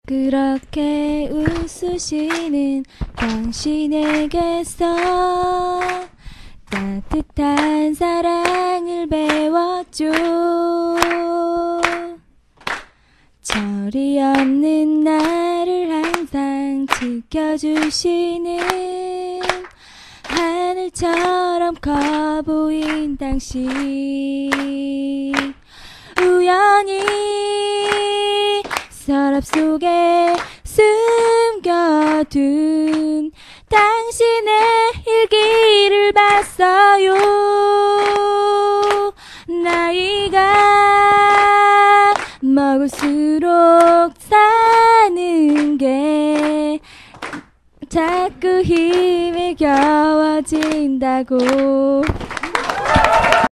그렇게 웃으시는 당신에게서 따뜻한 사랑을 배웠죠. 절이 없는 나를 항상 지켜주시는 하늘처럼 커 보인 당신, 우연히 서랍 속에 숨겨둔 당신의 일기를 봤어요. 나이가 먹을수록 사는 게 자꾸 힘이 겨워진다고.